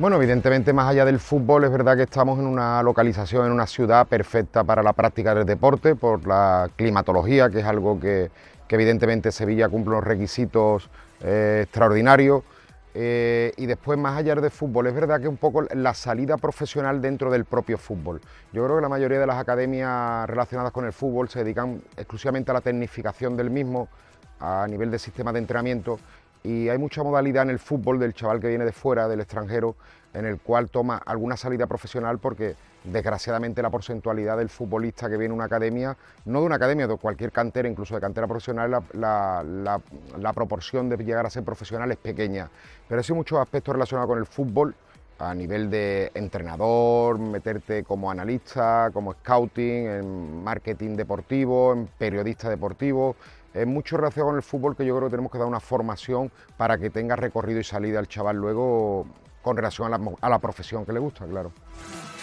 Bueno, evidentemente más allá del fútbol es verdad que estamos en una localización, en una ciudad perfecta para la práctica del deporte, por la climatología, que es algo que evidentemente Sevilla cumple unos requisitos extraordinarios. Y después, más allá del fútbol, es verdad que un poco la salida profesional dentro del propio fútbol. Yo creo que la mayoría de las academias relacionadas con el fútbol se dedican exclusivamente a la tecnificación del mismo, a nivel de sistema de entrenamiento, y hay mucha modalidad en el fútbol del chaval que viene de fuera, del extranjero, en el cual toma alguna salida profesional porque desgraciadamente la porcentualidad del futbolista que viene a una academia, no de una academia, de cualquier cantera, incluso de cantera profesional, la proporción de llegar a ser profesional es pequeña. Pero sí muchos aspectos relacionados con el fútbol, a nivel de entrenador, meterte como analista, como scouting, en marketing deportivo, en periodista deportivo. Es mucho relacionado con el fútbol que yo creo que tenemos que dar una formación para que tenga recorrido y salida el chaval luego con relación a la profesión que le gusta, claro.